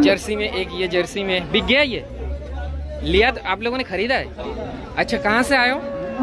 Jersey में, एक ये जर्सी में बिक गया। ये लिया तो आप लोगों ने खरीदा है? अच्छा, कहाँ से आए हो?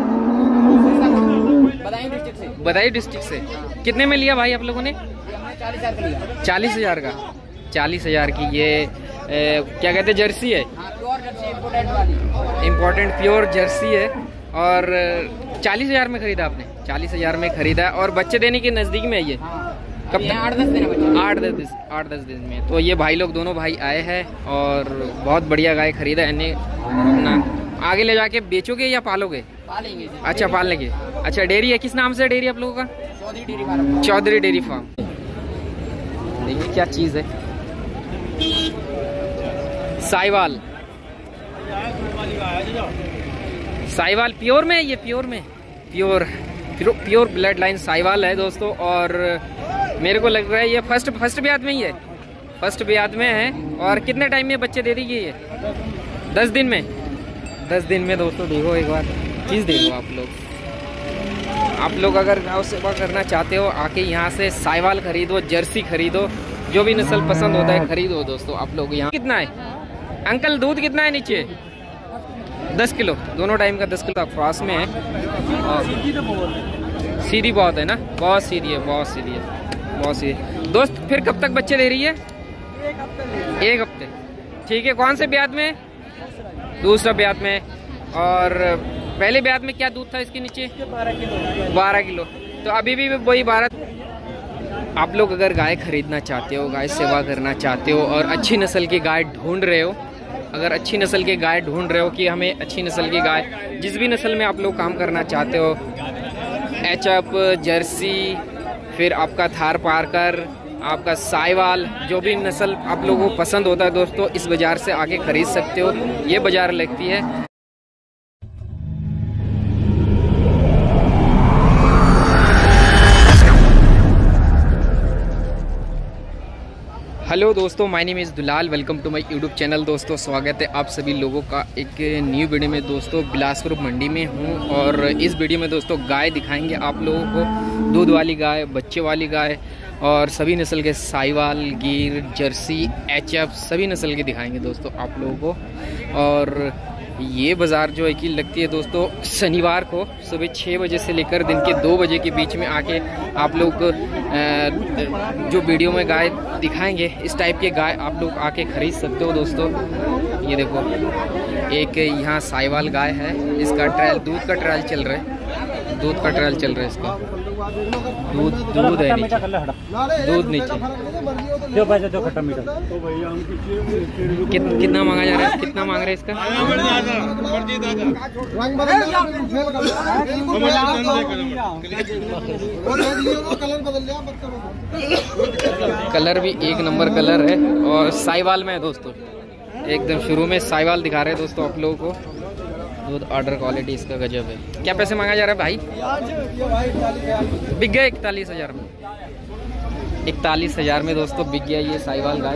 बदायूं डिस्ट्रिक्ट से। कितने में लिया भाई आप लोगों ने? 40,000 का। 40,000 की ये क्या कहते हैं, जर्सी है, इम्पोर्टेंट प्योर जर्सी है। और 40,000 में खरीदा आपने? 40,000 में खरीदा। और बच्चे देने के नज़दीक में है ये? कब तक? 8-10 दिन में। तो ये भाई लोग, दोनों भाई आए हैं और बहुत बढ़िया गाय खरीदा है। अपना आगे ले जाके बेचोगे या पालोगे? पालेंगे। अच्छा, पाल लेंगे। अच्छा, डेयरी है? किस नाम से डेयरी आप लोगों का? Chaudhary dairy farm. देखिए क्या चीज़ है, साहिवाल। साहिवाल प्योर में है ये? प्योर में, प्योर ब्लड लाइन साहिवाल है दोस्तों। और मेरे को लग रहा है ये फर्स्ट ब्यात में ही है, फर्स्ट ब्यात में है। और कितने टाइम में बच्चे दे देगी ये? 10 दिन में। 10 दिन में दोस्तों। देखो एक बार चीज़ देखो आप लोग अगर गाँव सेवा करना चाहते हो, आके यहाँ से साहिवाल खरीदो, जर्सी खरीदो, जो भी नस्ल पसंद होता है खरीदो दोस्तों आप लोग। यहाँ कितना है अंकल, दूध कितना है नीचे? 10 किलो, दोनों टाइम का 10 किलो क्रॉस में है। और सीधी बहुत है ना, बहुत सीधी है, बहुत सीधी है, बहुत सीधी। दोस्त फिर कब तक बच्चे दे रही है? 1 हफ्ते। ठीक है। कौन से ब्यात में? दूसरा ब्यात में। और पहले ब्यात में क्या दूध था इसके नीचे? 12 किलो। तो अभी भी वही 12। आप लोग अगर गाय खरीदना चाहते हो, गाय सेवा करना चाहते हो और अच्छी नस्ल की गाय ढूंढ रहे हो, अगर अच्छी नस्ल की गाय ढूंढ रहे हो कि हमें अच्छी नस्ल की गाय, जिस भी नस्ल में आप लोग काम करना चाहते हो, एचएफ, जर्सी, फिर आपका थार पारकर, आपका साहिवाल, जो भी नस्ल आप लोगों को पसंद होता है दोस्तों, इस बाज़ार से आके खरीद सकते हो। ये बाज़ार लगती है हेलो दोस्तों, my name is Dulal. Welcome to my YouTube channel. दोस्तों स्वागत है आप सभी लोगों का एक न्यू वीडियो में। दोस्तों बिलासपुर मंडी में हूँ और इस वीडियो में दोस्तों गाय दिखाएंगे आप लोगों को, दूध वाली गाय, बच्चे वाली गाय और सभी नस्ल के साहिवाल, गिर, जर्सी, एचएफ, सभी नस्ल के दिखाएंगे दोस्तों आप लोगों को। और ये बाज़ार जो है कि लगती है दोस्तों शनिवार को सुबह 6 बजे से लेकर दिन के 2 बजे के बीच में। आके आप लोग जो वीडियो में गाय दिखाएंगे, इस टाइप के गाय आप लोग आके खरीद सकते हो दोस्तों। ये देखो एक यहाँ साहिवाल गाय है, इसका ट्रायल, दूध का ट्रायल चल रहा है, दूध का ट्रायल चल रहा है इसका। दूध है नीचे, दूध नीचे। कितना मांगा जा रहा है? कितना मांग रहे हैं इसका? कलर भी एक नंबर कलर है और साहिवाल में है दोस्तों। एकदम शुरू में साहिवाल दिखा रहे हैं दोस्तों आप लोगों को। दूध ऑर्डर क्वालिटी इसका गजब है। क्या पैसे मांगा जा रहा है भाई? बिक गया 41,000 में। 41,000 में दोस्तों बिक गया ये साहिवाल गाय।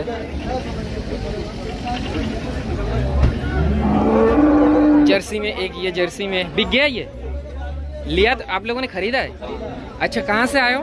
जर्सी में, एक ये जर्सी में बिक गया। ये लिया तो आप लोगों ने खरीदा है? अच्छा, कहाँ से आए हो?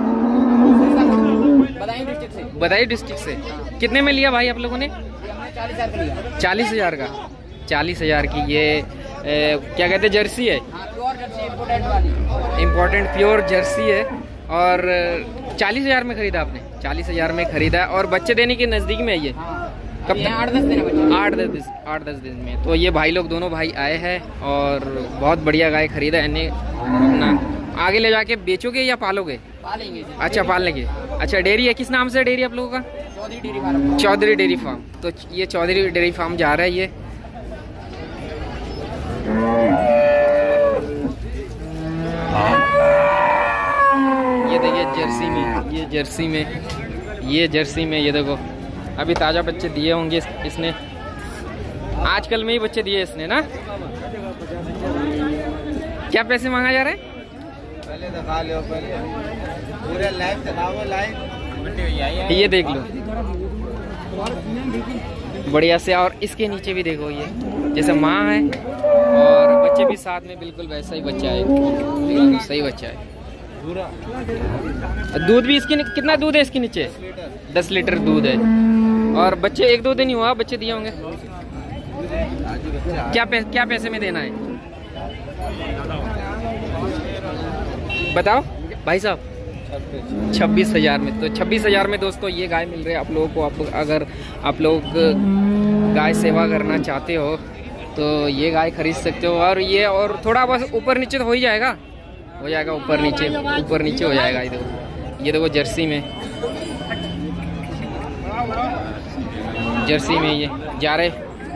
बदायूं डिस्ट्रिक्ट से। कितने में लिया भाई आप लोगों ने? 40,000 का। 40,000 की ये क्या कहते हैं, जर्सी है, इम्पोर्टेंट प्योर जर्सी है। और 40,000 में खरीदा आपने? 40,000 में खरीदा है। और बच्चे देने के नज़दीक में है ये? कब तक? 8-10 दिन में। तो ये भाई लोग, दोनों भाई आए हैं और बहुत बढ़िया गाय खरीदा है। अपना आगे ले जाके बेचोगे या पालोगे? पालेंगे। अच्छा, पाल लेंगे। अच्छा, डेयरी है? किस नाम से डेयरी आप लोगों का? Chaudhary dairy farm. तो ये चौधरी डेयरी फार्म जा रहा है ये। ये देखिए जर्सी में, ये जर्सी में, ये जर्सी में, ये देखो अभी ताज़ा बच्चे दिए होंगे इसने, आजकल में ही बच्चे दिए इसने ना। क्या पैसे मांगा जा रहा है? पहले दिखा लो, पहले पूरे लाइव दिखाओ, लाइव ये देख लो बढ़िया से। और इसके नीचे भी देखो, ये जैसे माँ है और बच्चे भी साथ में, बिल्कुल वैसा ही बच्चा है, बिल्कुल सही बच्चा है। दूध भी इसके कितना दूध है इसके नीचे? 10 लीटर दूध है। और बच्चे 1-2 दिन ही हुआ बच्चे दिए होंगे। क्या पैसे में देना है बताओ भाई साहब? 26,000 में। तो 26,000 में दोस्तों ये गाय मिल रही है आप लोगों को। अगर आप लोग गाय सेवा करना चाहते हो तो ये गाय खरीद सकते हो। और ये और थोड़ा बस ऊपर नीचे तो हो ही जाएगा, ऊपर नीचे हो जाएगा। ये देखो जर्सी में ये जा रहे।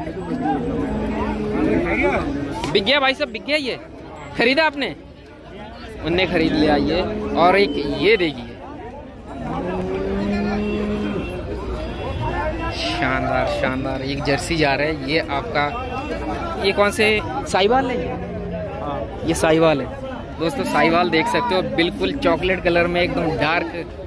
बिक गया भाई साहब, बिक गया। ये खरीदा आपने? उनने खरीद लिया ये। और एक ये देखिए शानदार एक जर्सी जा रहा है। ये आपका ये कौन से साहिवाल है? ये साहिवाल है दोस्तों। साहिवाल देख सकते हो बिल्कुल चॉकलेट कलर में एकदम डार्क।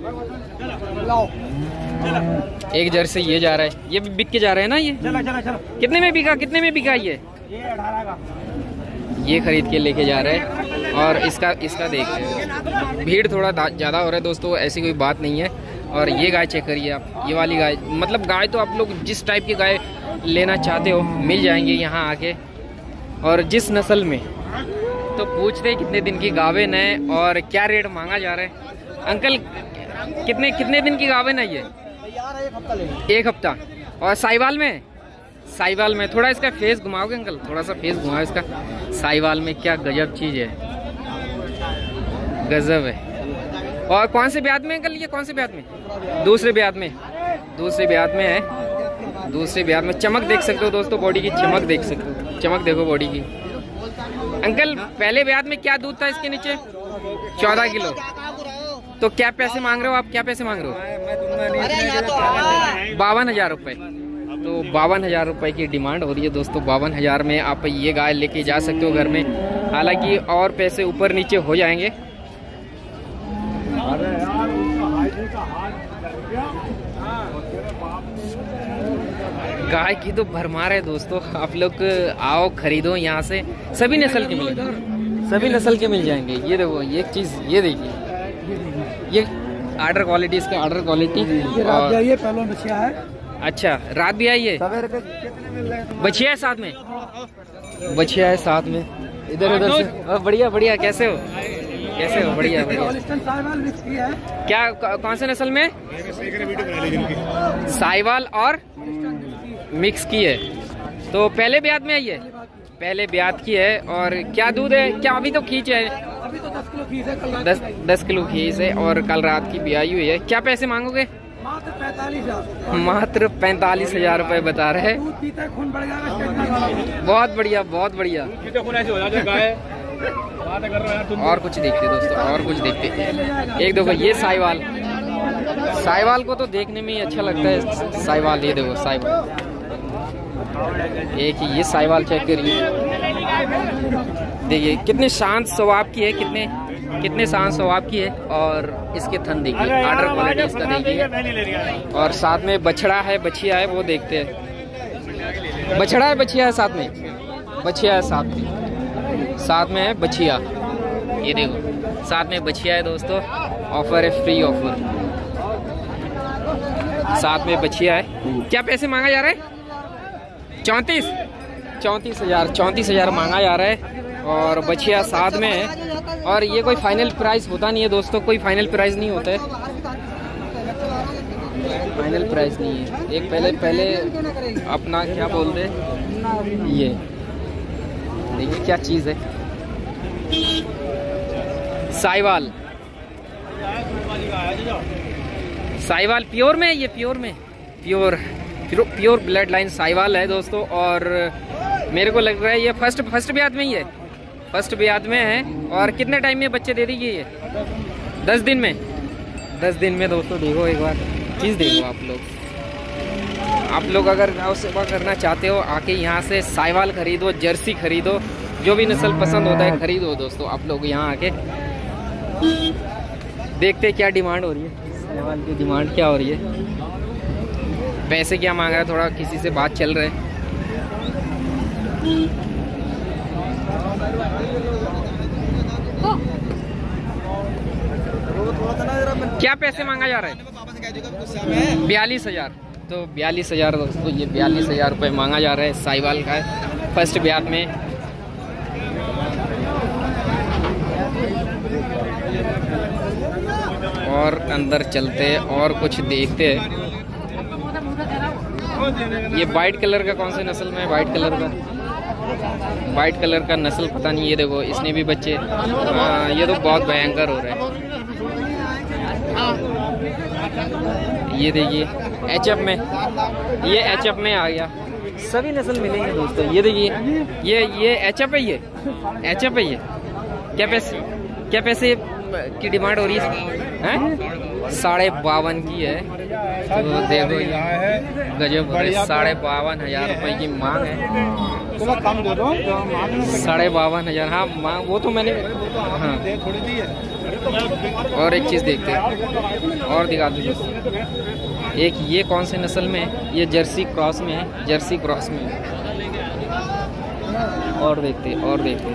एक जर्सी ये जा रहा है। ये भी बिक के जा रहा है ना? ये चला। कितने में बिका ये? 18 का। ये खरीद के लेके जा रहे हैं। और इसका देख रहे हैं, भीड़ थोड़ा ज़्यादा हो रहा है दोस्तों, ऐसी कोई बात नहीं है। और ये गाय चेक करिए आप, ये वाली गाय। मतलब गाय तो आप लोग जिस टाइप की गाय लेना चाहते हो मिल जाएंगे यहाँ आके। और जिस नस्ल में तो पूछते हैं कितने दिन की गाभिन है और क्या रेट मांगा जा रहा है। अंकल कितने दिन की गाभिन है ये? 1 हफ्ता। और साहिवाल में थोड़ा इसका फेस घुमाओगे अंकल? थोड़ा सा फेस घुमाओ इसका। साहिवाल में क्या गजब चीज़ है, गजब है। और कौन से ब्याज में अंकल? ये कौन से ब्याज में? दूसरे ब्याज में है। दूसरे ब्याज में चमक देख सकते हो दोस्तों, बॉडी की चमक देख सकते हो। चमक देखो बॉडी की। अंकल पहले ब्याज में क्या दूध था इसके नीचे? 14 किलो। तो क्या पैसे मांग रहे हो आप? 52,000 रुपये। तो 52,000 रुपये की डिमांड हो रही है दोस्तों। 52,000 में आप ये गाय लेके जा सकते हो घर में। हालांकि और पैसे ऊपर नीचे हो जाएंगे। गाय की तो भरमार है दोस्तों। आप लोग आओ खरीदो यहाँ से। सभी नस्ल के मिल जाएंगे। ये देखो ये एक चीज़ ये देखिए, ये आर्डर क्वालिटी, इसका आर्डर क्वालिटी। पहले बछिया है। अच्छा रात भी आई है। बछिया है साथ में। इधर से बढ़िया। कैसे हो? बढ़िया। क्या कौन से नस्ल में? साहिवाल और मिक्स की है। तो पहले ब्याज में आई है? पहले ब्याज की है। और क्या दूध है? क्या अभी तो खींच है? अभी तो 10 किलो खींच है। 10 किलो खींच है। और कल रात की ब्याई हुई है। क्या पैसे मांगोगे? मात्र 45,000 रुपए बता रहे हैं। बहुत बढ़िया। और कुछ देखते दोस्तों, एक देखो ये साहिवाल को तो देखने में ही अच्छा लगता है। साहिवाल, ये देखो साहिवाल, एक ही ये साहिवाल चेक करिए। देखिए कितने शांत स्वभाव की है, कितने शांत स्वभाव की है। और इसके थन देखिए, आर्डर क्वालिटी इसका देखिए। और साथ में बछड़ा है, बछिया है, वो देखते हैं। बछड़ा है, बछिया है साथ में, साथ में है बछिया। ये देखो साथ में बछिया है दोस्तों। ऑफर है, फ्री ऑफर, साथ में बछिया है। क्या पैसे मांगा जा रहा है? 34,000 मांगा जा रहा है। और बछिया साथ में है। और ये कोई फाइनल प्राइस होता नहीं है दोस्तों, कोई फाइनल प्राइस नहीं होता है, फाइनल प्राइस नहीं है। एक पहले अपना क्या बोलते हैं, ये देखिए क्या चीज़ है। साहिवाल प्योर में, ये प्योर ब्लड लाइन साहिवाल है दोस्तों। और मेरे को लग रहा है ये फर्स्ट ब्याज में ही है, फर्स्ट ब्याज में है। और कितने टाइम में बच्चे दे देगी ये? 10 दिन में, 10 दिन में दोस्तों। देखो एक बार चीज़ देखो आप लोग अगर गौ सेवा करना चाहते हो, आके यहाँ से साहिवाल खरीदो, जर्सी खरीदो, जो भी नस्ल पसंद होता है खरीदो दोस्तों। आप लोग यहाँ आके देखते क्या डिमांड हो रही है, साहिवाल की डिमांड क्या हो रही है, पैसे क्या मांग रहा है। थोड़ा किसी से बात चल रहा है। क्या पैसे मांगा जा रहा है? 42,000। तो 42,000 दोस्तों, ये 42,000 रुपये मांगा जा रहा है। साहिवाल का है, फर्स्ट ब्याज में। और अंदर चलते और कुछ देखते हैं। ये वाइट कलर का कौन से नस्ल में है? वाइट कलर का नस्ल पता नहीं। ये देखो इसने भी बच्चे, ये तो बहुत भयंकर हो रहा है। ये देखिए एचएफ में, ये एचएफ में आ गया। सभी नस्ल मिलेंगे दोस्तों। ये देखिए ये एचएफ है, ये एचएफ है। ये क्या पैसे की डिमांड हो रही है? 52,500 की है। तो देखो गजब, 52,500 रुपये की मांग है। थोड़ा कम दे दो। 52,500। हाँ मांग वो तो मैंने, हाँ। और एक चीज़ देखते हैं और दिखा दो दोस्तों। एक ये कौन से नस्ल में है? ये जर्सी क्रॉस में है, जर्सी क्रॉस में है। और देखते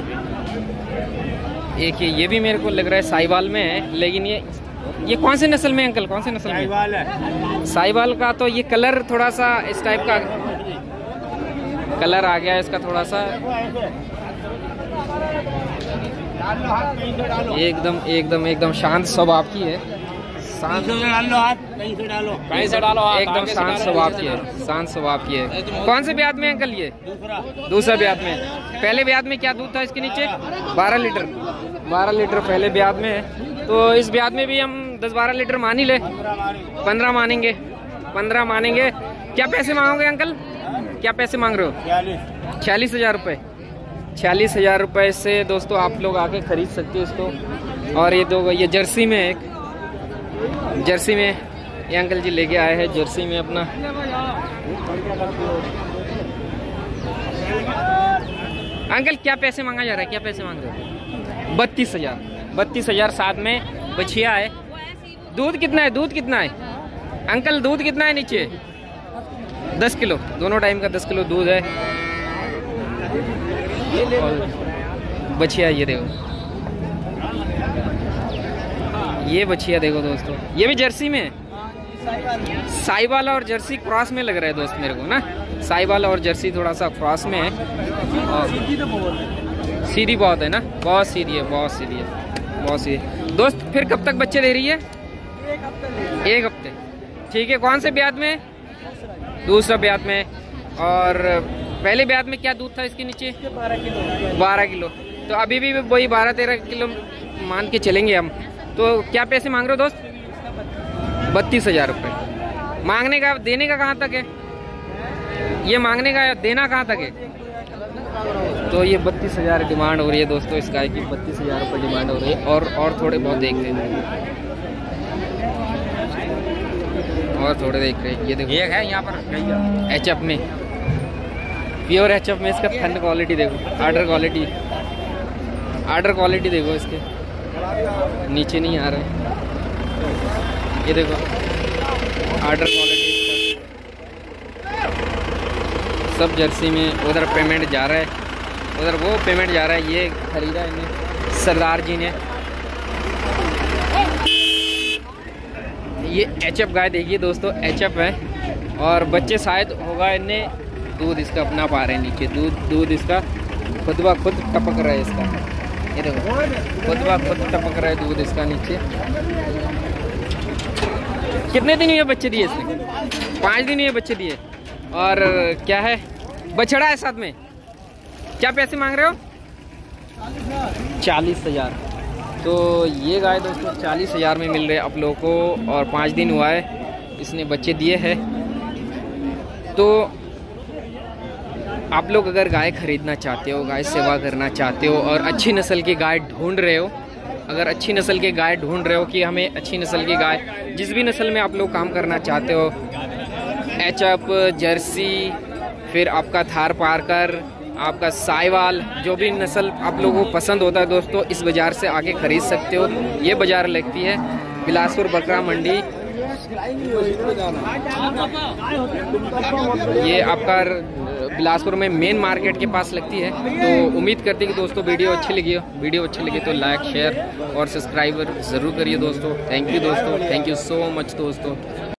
एक ये भी मेरे को लग रहा है साहिवाल में है, लेकिन ये कौन से नस्ल में अंकल? कौन से नस्ल में? साहिवाल है। साहिवाल का तो ये कलर थोड़ा सा इस टाइप का कलर आ गया है इसका, थोड़ा सा एकदम शांत स्वभाव की है। शांत, कहीं से डालो, एकदम शांत स्वभाव की है, शांत स्वभाव की है। कौन से ब्याज में अंकल? ये दूसरा ब्याज में। पहले ब्याज में क्या दूध था इसके नीचे? 12 लीटर। 12 लीटर पहले ब्याज में है। तो इस ब्याज में भी हम 10-12 लीटर मान ही ले। 15 मानेंगे। क्या पैसे मांगोगे अंकल? क्या पैसे मांग रहे हो? 46,000 रुपये। 46,000 रुपये से दोस्तों आप लोग आके खरीद सकते हो इसको। और ये दो, ये जर्सी में, एक जर्सी में ये अंकल जी लेके आए हैं, जर्सी में अपना। अंकल क्या पैसे मांगा जा रहा है? क्या पैसे मांग रहे हो? 32,000। 32,000 साथ में बछिया है। दूध कितना है अंकल? दूध कितना है नीचे? 10 किलो, दोनों टाइम का 10 किलो दूध है। बछिया ये देखो, ये बछिया देखो दोस्तों, ये भी जर्सी में है। साहिवाल और जर्सी क्रॉस में लग रहा है दोस्त मेरे को ना। साहिवाल और जर्सी थोड़ा सा क्रॉस में है। सीधी बहुत है ना, बहुत सीधी है दोस्त। फिर कब तक बच्चे दे रही है? 1 हफ्ते। ठीक है। कौन से ब्याज में? दूसरा ब्याज में। और पहले ब्याज में क्या दूध था इसके नीचे? 12 किलो। तो अभी भी वही 12-13 किलो मान के चलेंगे हम। तो क्या पैसे मांग रहे हो दोस्त? 32,000 रुपये। मांगने का, देने का कहाँ तक है? ये मांगने का, देना कहाँ तक है? तो ये 32,000 डिमांड हो रही है दोस्तों इस गाय की। 32,000 रुपये डिमांड हो रही है। और थोड़े बहुत देखते हैं, और थोड़े देख रहे हैं। ये देखो एक है यहाँ पर एचएफ में, प्योर एचएफ में। इसका ठंड क्वालिटी देखो, आर्डर क्वालिटी देखो इसके, नीचे नहीं आ रहे। ये देखो आर्डर क्वालिटी इसका। सब जर्सी में। उधर पेमेंट जा रहा है, उधर वो पेमेंट जा रहा है। ये खरीदा इन्हें सरदार जी ने। ये एचएफ गाय देखिए दोस्तों, एचएफ है। और बच्चे शायद होगा इन्हें। दूध इसका अपना पा रहे हैं नीचे। दूध इसका खुद ब खुद टपक रहा है इसका। ये देखो खुद ब खुद टपक रहा है दूध इसका नीचे। कितने दिन हुए बच्चे दिए इसने? 5 दिन हुए बच्चे दिए। और क्या है, बछड़ा है साथ में। क्या पैसे मांग रहे हो? 40,000। तो ये गाय दोस्तों 40,000 में मिल रहे हैं आप लोगों को। और 5 दिन हुआ है इसने बच्चे दिए हैं। तो आप लोग अगर गाय खरीदना चाहते हो, गाय सेवा करना चाहते हो और अच्छी नस्ल की गाय ढूंढ रहे हो, अगर अच्छी नस्ल की गाय ढूंढ रहे हो कि हमें अच्छी नस्ल की गाय, जिस भी नस्ल में आप लोग काम करना चाहते हो, एचएफ, जर्सी, फिर आपका थार पारकर, आपका साहिवाल, जो भी नस्ल आप लोगों को पसंद होता है दोस्तों, इस बाज़ार से आके ख़रीद सकते हो। ये बाज़ार लगती है बिलासपुर बकरा मंडी। ये आपका बिलासपुर में मेन मार्केट के पास लगती है। तो उम्मीद करते हैं कि दोस्तों वीडियो अच्छी लगी तो लाइक, शेयर और सब्सक्राइबर ज़रूर करिए दोस्तों। थैंक यू दोस्तों, थैंक यू सो मच दोस्तों।